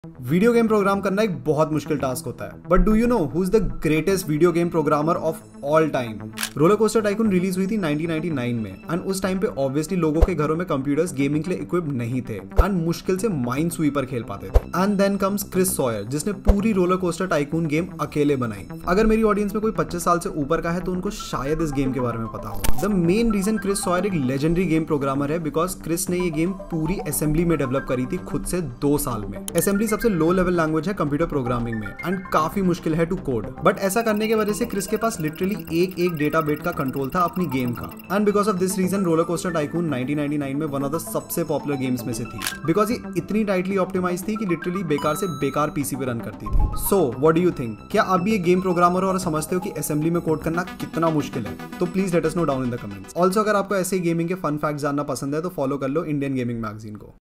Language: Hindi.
वीडियो गेम प्रोग्राम करना एक बहुत मुश्किल टास्क होता है, but do you know who is the greatest video game programmer of all time? Roller coaster tycoon release हुई थी 1999 में एंड उस टाइम पे ऑब्वियसली लोगों के घरों में कंप्यूटर्स गेमिंग के लिए इक्विप्ड नहीं थे एंड मुश्किल से माइंड स्वीपर खेल पाते थे। And then comes Chris Sawyer जिसने पूरी रोलर कोस्टर टाइकून गेम अकेले बनाई। अगर मेरी ऑडियंस में कोई 25 साल से ऊपर का है तो उनको शायद इस गेम के बारे में पता हो। The main reason Chris Sawyer एक लेजेंडरी गेम प्रोग्रामर है बिकॉज क्रिस ने ये गेम पूरी असेंबली में डेवलप करी थी खुद से 2 साल में। असेंबली सबसे लो लेवल लैंग्वेज है कंप्यूटर प्रोग्रामिंग में एंड काफी मुश्किल है टू कोड, बट ऐसा करने की वजह से क्रिस के पास लिटरली एक डेटा बिट का कंट्रोल था अपनी गेम का। And because of this reason roller coaster tycoon 1999 में वन ऑफ द सबसे पॉपुलर गेम्स में से थी बिकॉज ये इतनी टाइटली ऑप्टिमाइज थी कि लिटरली बेकार से बेकार पीसी पे रन करती थी। So what do you think? क्या आप भी एक गेम प्रोग्रामर हो और समझते हो कि असेंबली में कोड करना कितना मुश्किल है? तो please let us know down in the comments. Also अगर आपको ऐसे गेमिंग के फन फैक्ट जानना पसंद है तो फॉलो कर लो इंडियन गेमिंग मैगजीन को।